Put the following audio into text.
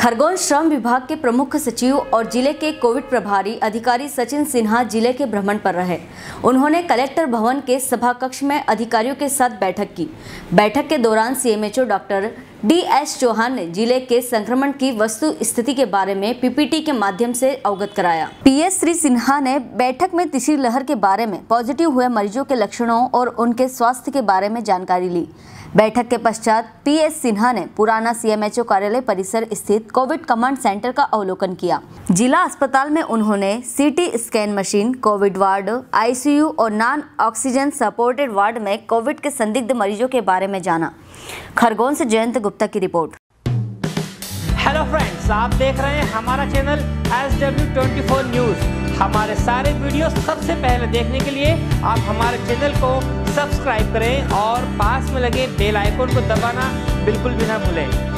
खरगोन श्रम विभाग के प्रमुख सचिव और जिले के कोविड प्रभारी अधिकारी सचिन सिन्हा जिले के भ्रमण पर रहे। उन्होंने कलेक्टर भवन के सभा कक्ष में अधिकारियों के साथ बैठक की। बैठक के दौरान सीएमएचओ डॉक्टर DS चौहान ने जिले के संक्रमण की वस्तु स्थिति के बारे में पीपीटी के माध्यम से अवगत कराया। PS श्री सिन्हा ने बैठक में तीसरी लहर के बारे में, पॉजिटिव हुए मरीजों के लक्षणों और उनके स्वास्थ्य के बारे में जानकारी ली। बैठक के पश्चात PS सिन्हा ने पुराना CMHO कार्यालय परिसर स्थित कोविड कमांड सेंटर का अवलोकन किया। जिला अस्पताल में उन्होंने CT scan machine, covid ward, ICU और नॉन ऑक्सीजन सपोर्टेड वार्ड में कोविड के संदिग्ध मरीजों के बारे में जाना। खरगोन से जयंत गुप्ता की रिपोर्ट। हेलो फ्रेंड्स, आप देख रहे हैं हमारा चैनल SW24 न्यूज़। हमारे सारे वीडियो सबसे पहले देखने के लिए आप हमारे चैनल को सब्सक्राइब करें और पास में लगे बेल आइकन को दबाना बिल्कुल भी ना भूलें।